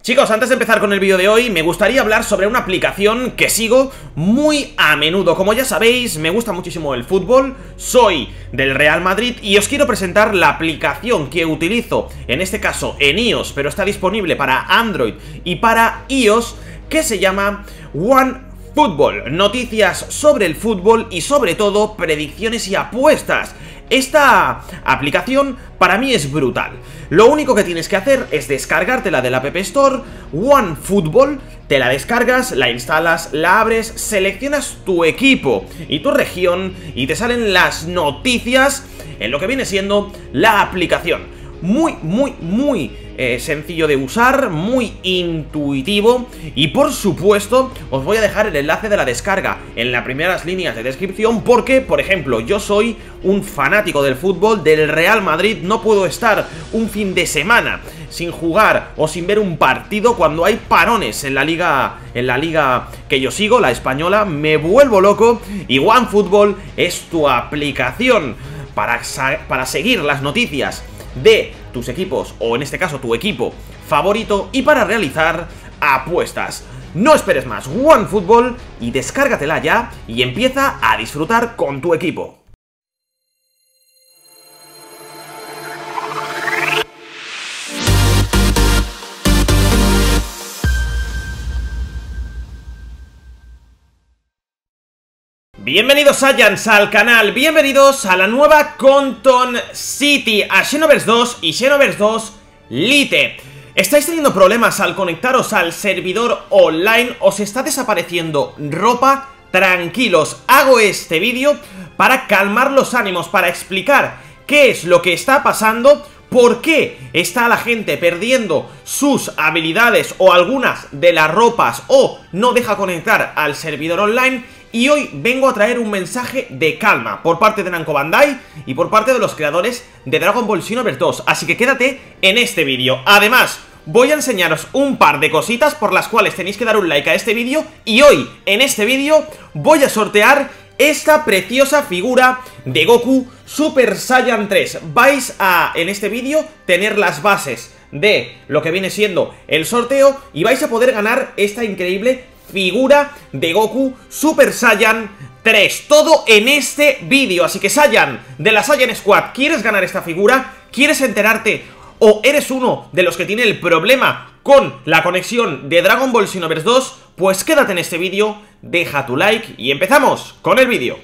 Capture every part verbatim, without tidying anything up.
Chicos, antes de empezar con el vídeo de hoy, me gustaría hablar sobre una aplicación que sigo muy a menudo. Como ya sabéis, me gusta muchísimo el fútbol, soy del Real Madrid y os quiero presentar la aplicación que utilizo, en este caso en iOS, pero está disponible para Android y para iOS, que se llama OneFootball. Noticias sobre el fútbol y sobre todo predicciones y apuestas. Esta aplicación para mí es brutal. Lo único que tienes que hacer es descargártela de la App Store, OneFootball, te la descargas, la instalas, la abres, seleccionas tu equipo y tu región y te salen las noticias en lo que viene siendo la aplicación. Muy, muy, muy eh, sencillo de usar, muy intuitivo y por supuesto os voy a dejar el enlace de la descarga en las primeras líneas de descripción porque, por ejemplo, yo soy un fanático del fútbol, del Real Madrid, no puedo estar un fin de semana sin jugar o sin ver un partido cuando hay parones en la liga, en la liga que yo sigo, la española, me vuelvo loco y OneFootball es tu aplicación para, para seguir las noticias de tus equipos, o en este caso tu equipo favorito, y para realizar apuestas. No esperes más, OneFootball, y descárgatela ya y empieza a disfrutar con tu equipo. Bienvenidos Saiyans al canal, bienvenidos a la nueva Compton City, a Xenoverse dos y Xenoverse dos Lite. ¿Estáis teniendo problemas al conectaros al servidor online? ¿Os está desapareciendo ropa? Tranquilos, hago este vídeo para calmar los ánimos, para explicar qué es lo que está pasando, por qué está la gente perdiendo sus habilidades o algunas de las ropas o no deja conectar al servidor online. Y hoy vengo a traer un mensaje de calma por parte de Namco Bandai y por parte de los creadores de Dragon Ball Xenoverse dos. Así que quédate en este vídeo. Además, voy a enseñaros un par de cositas por las cuales tenéis que dar un like a este vídeo. Y hoy, en este vídeo, voy a sortear esta preciosa figura de Goku Super Saiyan tres. Vais a, en este vídeo, tener las bases de lo que viene siendo el sorteo y vais a poder ganar esta increíble figura de Goku Super Saiyan tres. Todo en este vídeo. Así que Saiyan, de la Saiyan Squad, ¿quieres ganar esta figura? ¿Quieres enterarte o eres uno de los que tiene el problema con la conexión de Dragon Ball Xenoverse dos? Pues quédate en este vídeo, deja tu like y empezamos con el vídeo.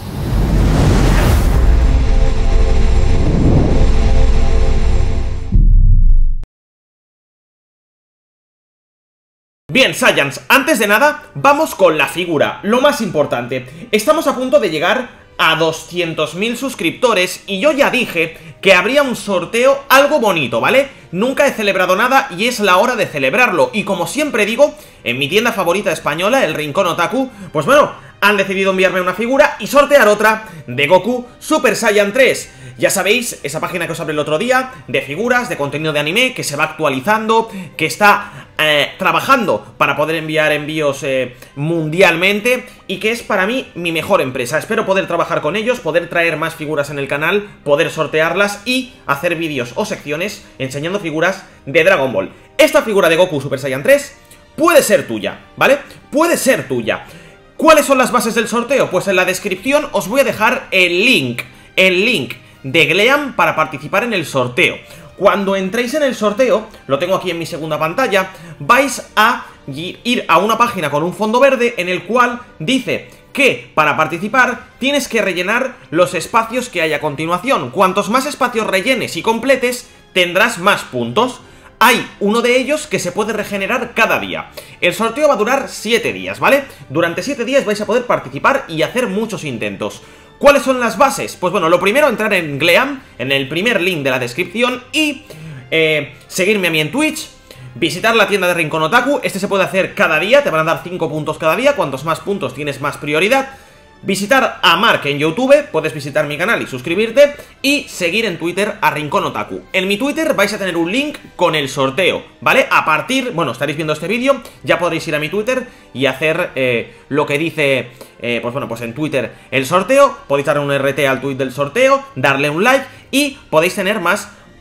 Bien, Saiyans, antes de nada, vamos con la figura, lo más importante. Estamos a punto de llegar a doscientos mil suscriptores y yo ya dije que habría un sorteo algo bonito, ¿vale? Nunca he celebrado nada y es la hora de celebrarlo. Y como siempre digo, en mi tienda favorita española, el Rincón Otaku, pues bueno, han decidido enviarme una figura y sortear otra de Goku Super Saiyan tres. Ya sabéis, esa página que os hablé el otro día, de figuras, de contenido de anime, que se va actualizando, que está eh, trabajando para poder enviar envíos eh, mundialmente, y que es para mí mi mejor empresa. Espero poder trabajar con ellos, poder traer más figuras en el canal, poder sortearlas y hacer vídeos o secciones enseñando figuras de Dragon Ball. Esta figura de Goku Super Saiyan tres puede ser tuya, ¿vale? Puede ser tuya. ¿Cuáles son las bases del sorteo? Pues en la descripción os voy a dejar el link, el link de Gleam para participar en el sorteo. Cuando entréis en el sorteo, lo tengo aquí en mi segunda pantalla, vais a ir a una página con un fondo verde en el cual dice que para participar tienes que rellenar los espacios que hay a continuación. Cuantos más espacios rellenes y completes, tendrás más puntos. Hay uno de ellos que se puede regenerar cada día. El sorteo va a durar siete días, ¿vale? Durante siete días vais a poder participar y hacer muchos intentos. ¿Cuáles son las bases? Pues bueno, lo primero, entrar en Gleam, en el primer link de la descripción y eh, seguirme a mí en Twitch, visitar la tienda de Rincón Otaku. Este se puede hacer cada día, te van a dar cinco puntos cada día, cuantos más puntos tienes más prioridad. Visitar a Mark en YouTube, puedes visitar mi canal y suscribirte, y seguir en Twitter a Rincón Otaku. En mi Twitter vais a tener un link con el sorteo, ¿vale? A partir, bueno, estaréis viendo este vídeo, ya podréis ir a mi Twitter y hacer eh, lo que dice, eh, pues bueno, pues en Twitter el sorteo. Podéis darle un R T al tweet del sorteo, darle un like y podéis tener más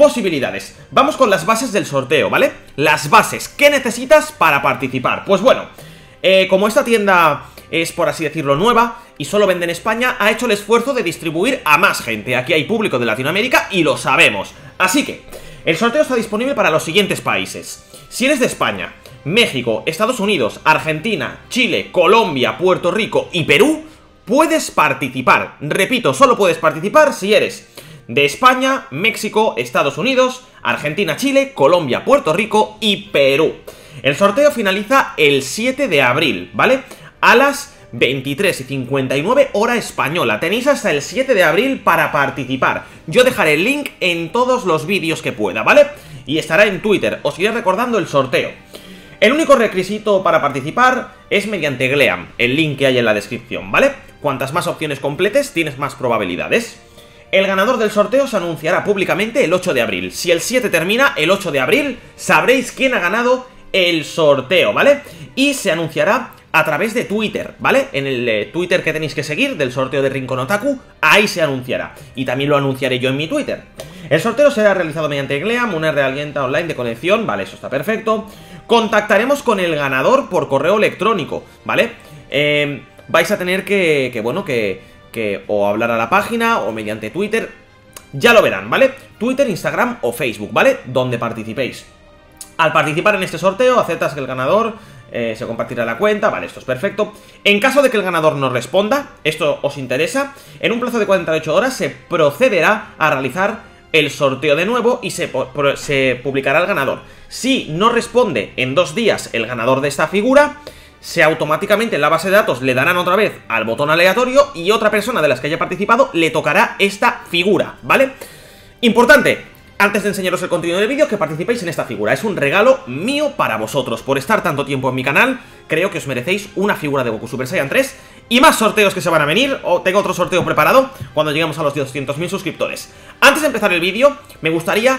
posibilidades. Vamos con las bases del sorteo, ¿vale? Las bases, ¿qué necesitas para participar? Pues bueno, eh, como esta tienda es, por así decirlo, nueva y solo vende en España, ha hecho el esfuerzo de distribuir a más gente. Aquí hay público de Latinoamérica y lo sabemos. Así que, el sorteo está disponible para los siguientes países. Si eres de España, México, Estados Unidos, Argentina, Chile, Colombia, Puerto Rico y Perú, puedes participar. Repito, solo puedes participar si eres de España, México, Estados Unidos, Argentina, Chile, Colombia, Puerto Rico y Perú. El sorteo finaliza el siete de abril, ¿vale? A las veintitrés y cincuenta y nueve hora española. Tenéis hasta el siete de abril para participar. Yo dejaré el link en todos los vídeos que pueda, ¿vale? Y estará en Twitter. Os iré recordando el sorteo. El único requisito para participar es mediante Gleam, el link que hay en la descripción, ¿vale? Cuantas más opciones completes, tienes más probabilidades. El ganador del sorteo se anunciará públicamente el ocho de abril. Si el siete termina, el ocho de abril sabréis quién ha ganado el sorteo, ¿vale? Y se anunciará a través de Twitter, ¿vale? En el eh, Twitter que tenéis que seguir del sorteo de Rincón Otaku, ahí se anunciará. Y también lo anunciaré yo en mi Twitter. El sorteo será realizado mediante Gleam, una herramienta online de conexión, ¿vale? Eso está perfecto. Contactaremos con el ganador por correo electrónico, ¿vale? Eh, vais a tener que, que bueno, que, que o hablar a la página o mediante Twitter. Ya lo verán, ¿vale? Twitter, Instagram o Facebook, ¿vale? Donde participéis. Al participar en este sorteo, aceptas que el ganador eh, se compartirá la cuenta, vale, esto es perfecto. En caso de que el ganador no responda, esto os interesa, en un plazo de cuarenta y ocho horas se procederá a realizar el sorteo de nuevo y se, se publicará el ganador. Si no responde en dos días el ganador de esta figura, se automáticamente en la base de datos le darán otra vez al botón aleatorio y otra persona de las que haya participado le tocará esta figura, ¿vale? Importante, antes de enseñaros el contenido del vídeo, que participéis en esta figura. Es un regalo mío para vosotros. Por estar tanto tiempo en mi canal, creo que os merecéis una figura de Goku Super Saiyan tres y más sorteos que se van a venir. O tengo otro sorteo preparado cuando lleguemos a los doscientos mil suscriptores. Antes de empezar el vídeo, me gustaría,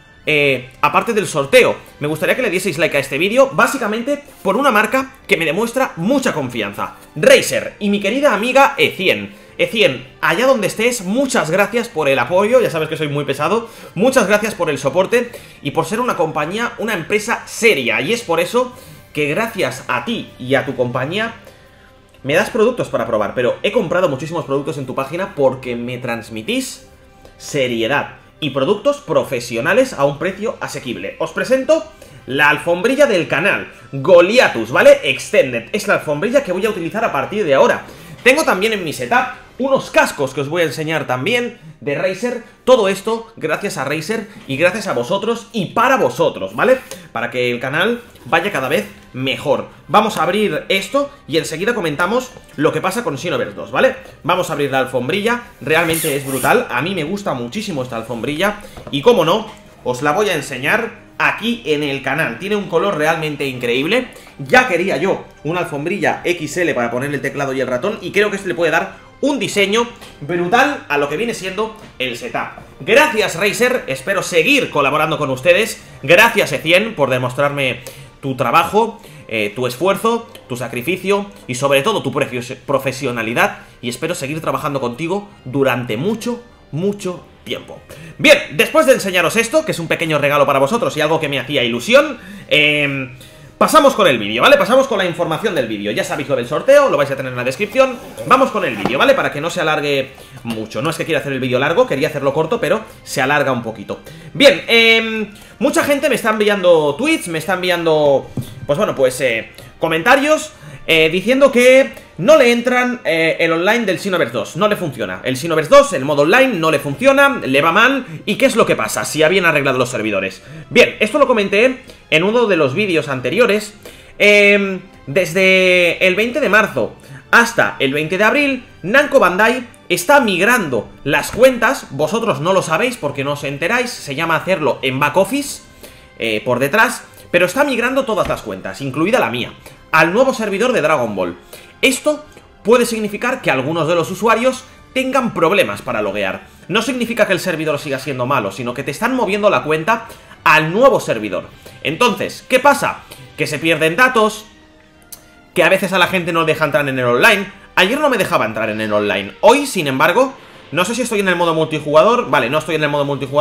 eh, aparte del sorteo, me gustaría que le dieseis like a este vídeo, básicamente por una marca que me demuestra mucha confianza. Razer y mi querida amiga E cien. E cien, allá donde estés, muchas gracias por el apoyo, ya sabes que soy muy pesado, muchas gracias por el soporte y por ser una compañía, una empresa seria, y es por eso que gracias a ti y a tu compañía me das productos para probar, pero he comprado muchísimos productos en tu página porque me transmitís seriedad y productos profesionales a un precio asequible. Os presento la alfombrilla del canal, Goliathus, ¿vale? Extended, es la alfombrilla que voy a utilizar a partir de ahora. Tengo también en mi setup unos cascos que os voy a enseñar también de Razer. Todo esto gracias a Razer y gracias a vosotros y para vosotros, ¿vale? Para que el canal vaya cada vez mejor. Vamos a abrir esto y enseguida comentamos lo que pasa con Xenoverse dos, ¿vale? Vamos a abrir la alfombrilla, realmente es brutal. A mí me gusta muchísimo esta alfombrilla y como no, os la voy a enseñar aquí en el canal. Tiene un color realmente increíble. Ya quería yo una alfombrilla equis ele para poner el teclado y el ratón y creo que este le puede dar un diseño brutal a lo que viene siendo el setup. Gracias Razer, espero seguir colaborando con ustedes. Gracias E cien por demostrarme tu trabajo, eh, tu esfuerzo, tu sacrificio y sobre todo tu profesionalidad, y espero seguir trabajando contigo durante mucho, mucho tiempo. Bien, después de enseñaros esto, que es un pequeño regalo para vosotros y algo que me hacía ilusión, eh, pasamos con el vídeo, ¿vale? Pasamos con la información del vídeo. Ya sabéis lo del sorteo, lo vais a tener en la descripción. Vamos con el vídeo, ¿vale? Para que no se alargue mucho. No es que quiera hacer el vídeo largo, quería hacerlo corto, pero se alarga un poquito. Bien, eh, mucha gente me está enviando tweets, me está enviando, pues bueno, pues eh, comentarios eh, diciendo que no le entran eh, el online del Xenoverse dos, no le funciona. El Xenoverse dos, el modo online, no le funciona, le va mal. ¿Y qué es lo que pasa? Si habían arreglado los servidores. Bien, esto lo comenté en uno de los vídeos anteriores. eh, Desde el veinte de marzo hasta el veinte de abril, Namco Bandai está migrando las cuentas. Vosotros no lo sabéis porque no os enteráis, se llama hacerlo en back office, eh, por detrás. Pero está migrando todas las cuentas, incluida la mía, al nuevo servidor de Dragon Ball. Esto puede significar que algunos de los usuarios tengan problemas para loguear. No significa que el servidor siga siendo malo, sino que te están moviendo la cuenta al nuevo servidor. Entonces, ¿qué pasa? Que se pierden datos, que a veces a la gente no le deja entrar en el online. Ayer no me dejaba entrar en el online. Hoy, sin embargo, no sé si estoy en el modo multijugador. Vale, no estoy en el modo multijugador.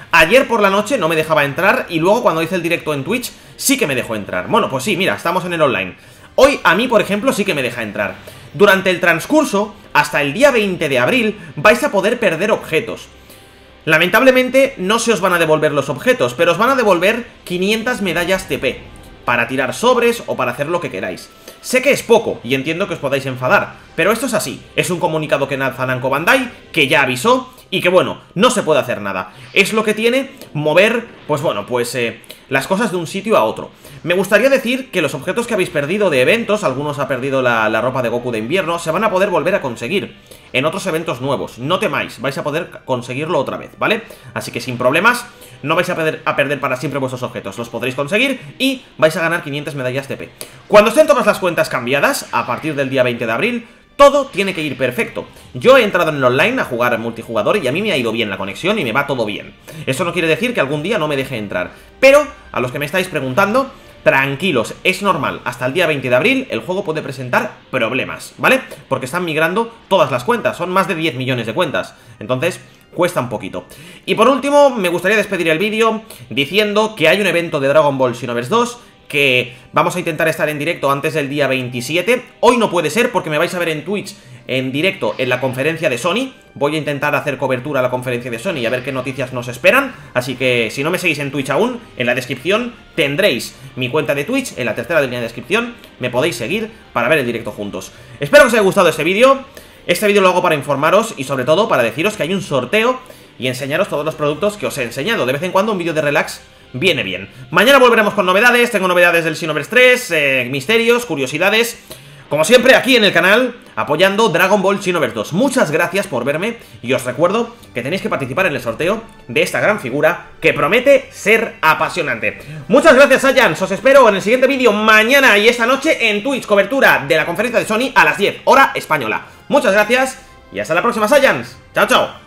Ayer por la noche no me dejaba entrar y luego cuando hice el directo en Twitch sí que me dejó entrar. Bueno, pues sí, mira, estamos en el online. Hoy a mí, por ejemplo, sí que me deja entrar. Durante el transcurso, hasta el día veinte de abril, vais a poder perder objetos. Lamentablemente no se os van a devolver los objetos, pero os van a devolver quinientas medallas T P para tirar sobres o para hacer lo que queráis. Sé que es poco y entiendo que os podáis enfadar, pero esto es así. Es un comunicado que lanza Namco Bandai, que ya avisó y que bueno, no se puede hacer nada. Es lo que tiene mover, pues bueno, pues eh, las cosas de un sitio a otro. Me gustaría decir que los objetos que habéis perdido de eventos, algunos ha perdido la, la ropa de Goku de invierno, se van a poder volver a conseguir en otros eventos nuevos. No temáis, vais a poder conseguirlo otra vez, ¿vale? Así que sin problemas, no vais a perder, a perder para siempre vuestros objetos. Los podréis conseguir y vais a ganar quinientas medallas T P. Cuando estén todas las cuentas cambiadas, a partir del día veinte de abril, todo tiene que ir perfecto. Yo he entrado en el online a jugar multijugador y a mí me ha ido bien la conexión y me va todo bien. Eso no quiere decir que algún día no me deje entrar. Pero, a los que me estáis preguntando, tranquilos, es normal, hasta el día veinte de abril el juego puede presentar problemas, ¿vale? Porque están migrando todas las cuentas, son más de diez millones de cuentas, entonces cuesta un poquito. Y por último, me gustaría despedir el vídeo diciendo que hay un evento de Dragon Ball Xenoverse dos que vamos a intentar estar en directo antes del día veintisiete. Hoy no puede ser porque me vais a ver en Twitch en directo en la conferencia de Sony. Voy a intentar hacer cobertura a la conferencia de Sony y a ver qué noticias nos esperan. Así que si no me seguís en Twitch aún, en la descripción tendréis mi cuenta de Twitch, en la tercera línea de descripción. Me podéis seguir para ver el directo juntos. Espero que os haya gustado este vídeo. Este vídeo lo hago para informaros y sobre todo para deciros que hay un sorteo y enseñaros todos los productos que os he enseñado. De vez en cuando un vídeo de relax viene bien. Mañana volveremos con novedades, tengo novedades del Xenoverse tres, eh, misterios, curiosidades. Como siempre, aquí en el canal, apoyando Dragon Ball Xenoverse dos. Muchas gracias por verme y os recuerdo que tenéis que participar en el sorteo de esta gran figura que promete ser apasionante. Muchas gracias, Saiyans, os espero en el siguiente vídeo mañana y esta noche en Twitch, cobertura de la conferencia de Sony a las diez, hora española. Muchas gracias y hasta la próxima, Saiyans. Chao, chao.